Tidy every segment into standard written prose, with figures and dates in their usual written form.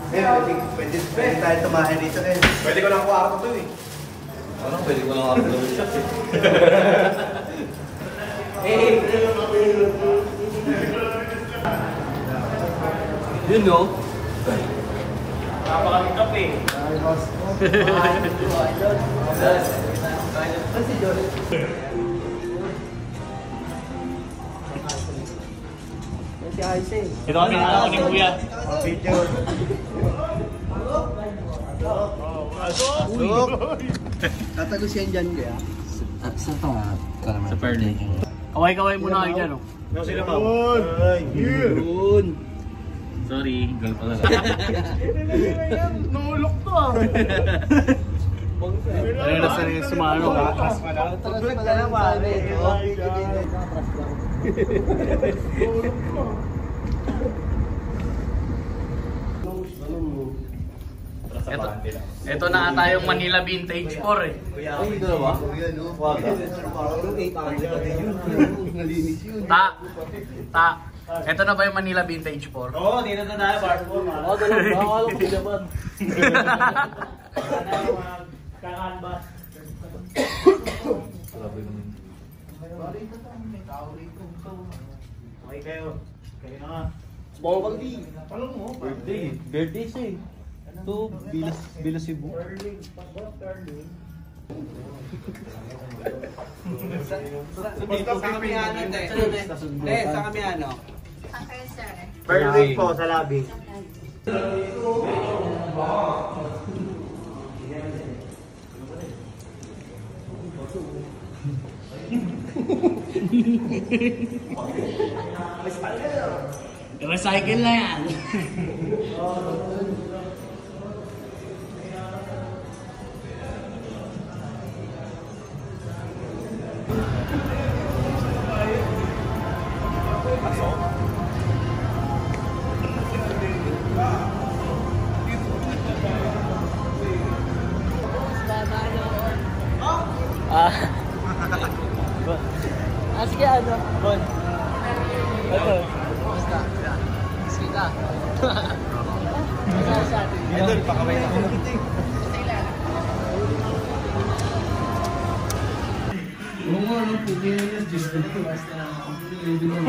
Pwede tayo tumahin dito eh. Pwede ko lang kwarto to eh. Ano? Pwede ko lang kwarto to shot eh. Yun no? Napakaming kape. Ay, boss. Si John. Si Aise. Ito kami na ni Kuya. Video. Tatagos yan dyan kaya? Saan ito nga? Sa Perley. Kaway-kaway muna kayo dyan, oh. No, sila pa. Yun! Sorry, girl pala lang. Nulok to ah. Ano na sa sumano? Atras pala lang pare. Ito na ata yung Manila Vintage 4 eh. Ay, ito na ba? Wag. Parang 800 pa din yun. Nalinis yun. Ta. Ito na ba yung Manila Vintage 4? Oo, dito na tayo, bar 4. Oo, dalawa. Akala ko naman. Kakanbas. Grabe naman. Okay kayo. Kayo na nga. Small pag-di. Anong mo? Birthday. Birthday siya eh. Ito, Bilas Cebu. Sa kami ano, sa kami ano? Okay, sir. Birthday po sa labi. Recycle na yan. Sige ano? Bon. Ito. Basta. Sige ka. Idol, pakaway na. Oo nga, no? Puti na yun. Diyos ko. Basta. Hindi naman.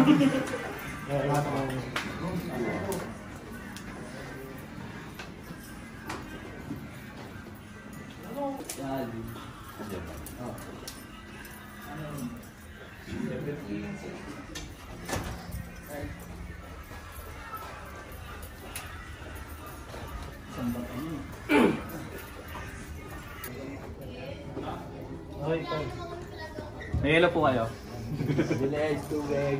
May yelo po kayo. Bilis, tubig.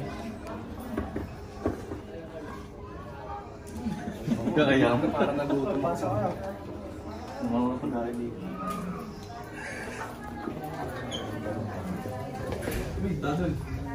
Kaya mo. Parang nagutom ako. Mga ko na rin dito. Uy, dadol.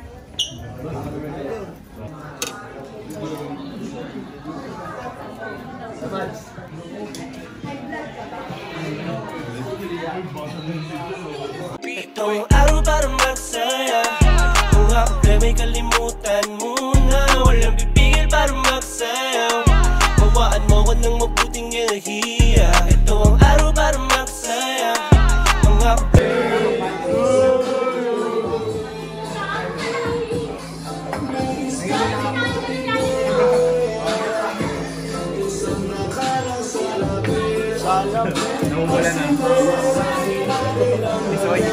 Ito ang araw para magsaya. Kung ang problema'y kalimutan muna. Walang pipigil para magsayaw. Mawaan mo ko ng mabuting enerhiya. Ito ang araw para magsaya. Mga Namumula na. Isoy.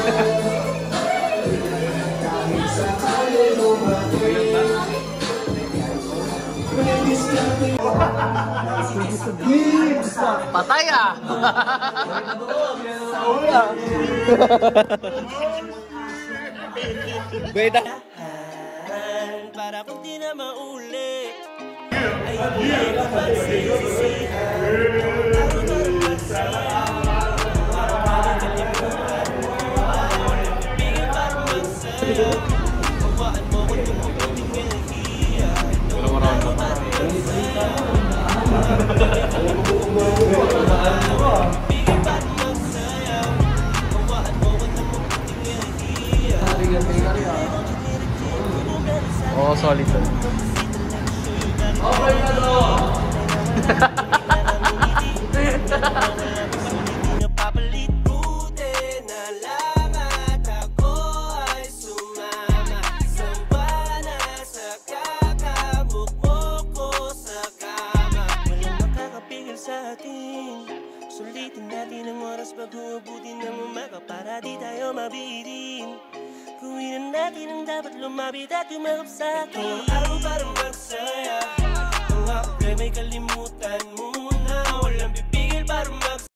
Patay ah! Beda. para kung di na maulit ay hindi ka pagsisisihan. Araw para magsaya. Oo, solid. Okay na to! natin. Sulitin natin ang oras bago abutin ng umaga para di tayo mabitin. Gawin natin ang dapat lumapit at tumakap sa akin. Ito ang araw para magsaya. Mga problema'y kalimutan muna. Walang pipigil para magsaya.